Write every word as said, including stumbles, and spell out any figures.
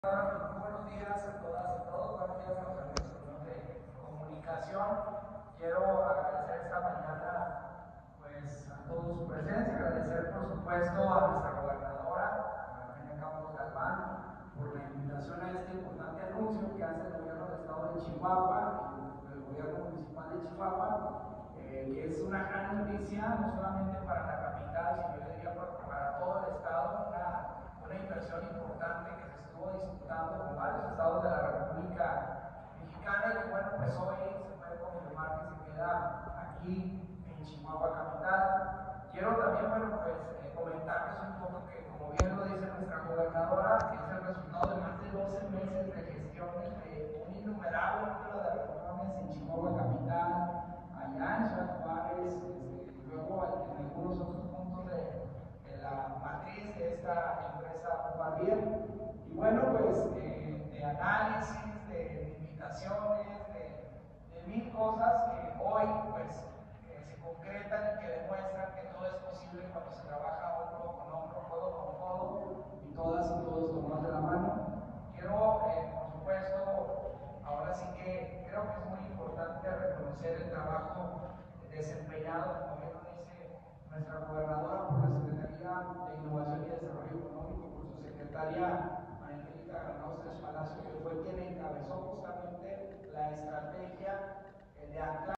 Buenos días a todas y a todos, buenos días a los amigos de comunicación. Quiero agradecer esta mañana pues, a todos su presencia, agradecer por supuesto a nuestra gobernadora, a Eugenia Campos Galván, por la invitación a este importante anuncio que hace el gobierno del estado de Chihuahua y el gobierno municipal de Chihuahua, eh, que es una gran noticia, no solamente para la capital, sino yo diría para, para todo el estado, una una inversión importante que se estuvo disputando con varios estados de la República Mexicana y que bueno, pues hoy se puede confirmar que se queda aquí en Chihuahua capital. Quiero también, bueno, pues eh, comentarles un poco que, como bien lo dice nuestra gobernadora, es el resultado de más de doce meses de gestiones de un innumerable número de reuniones en Chihuahua capital, allá en Ciudad Juárez, este, y luego en algunos otros puntos de la matriz de esta empresa Barbier. Y bueno, pues eh, de análisis, de invitaciones, de, de mil cosas que hoy pues eh, se concretan y que demuestran que todo es posible cuando se trabaja hombro con hombro, codo con codo y todas y todos tomados de la mano. Quiero, eh, por supuesto, ahora sí que creo que es muy importante reconocer el trabajo desempeñado, como bien lo dice nuestra gobernadora, por la Secretaría de Innovación y Desarrollo Económico, por su secretaria Angélica Granados Tres Palacio, que fue quien encabezó justamente la estrategia de anclar